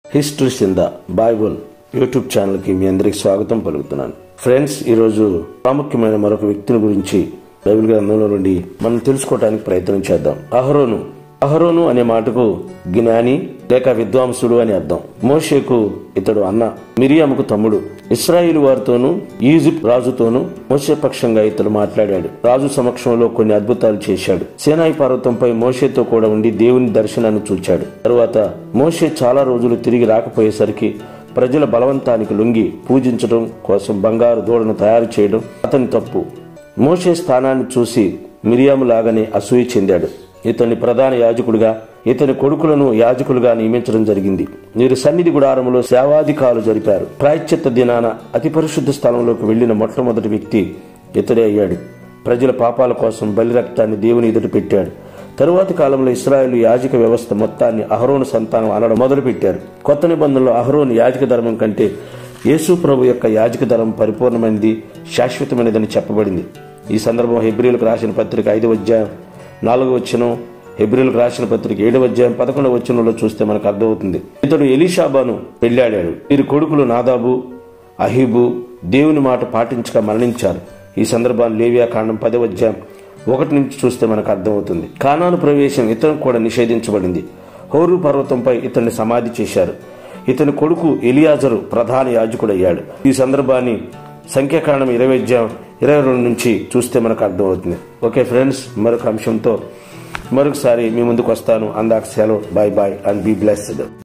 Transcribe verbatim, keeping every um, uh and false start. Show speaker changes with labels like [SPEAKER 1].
[SPEAKER 1] Histories in the Bible YouTube channel కి మీ అందరికి స్వాగతం పలుకుతున్నాను. ఫ్రెండ్స్, ఈ రోజు ప్రాముఖ్యమైన మరొక వ్యక్తిని గురించి బైబిల్ గ్రంథంలో నుండి మనం తెలుసుకోవడానికి ప్రయత్నం చేద్దాం. అహరోను అహరోను అనే మాటకు జ్ఞాని లేక విద్వాంసుడు అని అర్థం. మోషేకు ఇతడు అన్న, మిరియాముకు తమ్ముడు. ఇశ్రాయేలు వారితోనూ ఈజిప్ట్ రాజుతోనూ మోషే పక్షంగా ఇతడు మాట్లాడాడు. రాజు సమక్షంలో కొన్ని అద్భుతాలు చేశాడు. సీనాయి పర్వతంపై మోషేతో కూడా ఉండి దేవుని దర్శనాన్ని చూచాడు. తరువాత మోషే చాలా రోజులు తిరిగి రాకపోయేసరికి ప్రజల బలవంతానికి లొంగి పూజించడం కోసం బంగారు దూడను తయారు చేయడం అతని తప్పు. మోషే స్థానాన్ని చూసి మిరియాము లాగానే అసూయ చెందాడు. ఇతన్ని ప్రధాన యాజకుడిగా ఇతని కొడుకులను యాజకులుగా నియమించడం జరిగింది. వీరు సన్నిధి గుడారంలో సేవాధికారులు జరిపారు. ప్రాయశ్చిత్త దినాన అతి పరిశుద్ధ స్థలంలోకి వెళ్లిన మొట్టమొదటి వ్యక్తి ఇతడే అయ్యాడు. ప్రజల పాపాల కోసం బలి రక్తాన్ని దేవుని ఎదుట పెట్టాడు. తరువాతి కాలంలో ఇశ్రాయేలు యాజక వ్యవస్థ మొత్తాన్ని అహరోను సంతానం అనడం మొదలుపెట్టారు. కొత్త నిబంధనలో అహరోను యాజక ధర్మం కంటే యేసు ప్రభు యొక్క యాజక ధర్మం పరిపూర్ణమైనది, శాశ్వతమైనదని చెప్పబడింది. ఈ సందర్భం హెబ్రీలకు రాసిన పత్రిక ఐదవ అధ్యాయం నాలుగవ వచనం, హెబ్రీలకు రాసిన పత్రిక ఏడవ అధ్యాయం పదకొండవ వచనంలో చూస్తే మనకు అర్థమవుతుంది. ఇతడు ఎలీషాబాను పెళ్లాడాడు. వీరి కొడుకులు నాదాబు, అహీబు దేవుని మాట పాటించక మరణించారు. ఈ సందర్భాన్ని లేవియా కాండం పదవ అధ్యాయం ఒకటి నుంచి చూస్తే మనకు అర్థమవుతుంది. కానాను ప్రవేశం ఇతను కూడా నిషేధించబడింది. హోరు పర్వతంపై ఇతన్ని సమాధి చేశారు. ఇతని కొడుకు ఎలియాజరు ప్రధాన యాజకుడయ్యాడు. ఈ సందర్భాన్ని సంఖ్యాకాండం ఇరవై అధ్యాయం ఇరవై రెండు నుంచి చూస్తే మనకు అర్థమవుతుంది. ఓకే ఫ్రెండ్స్, మరొక అంశంతో మరొకసారి మీ ముందుకు వస్తాను. అందాక సెలవు. Bye bye and be blessed.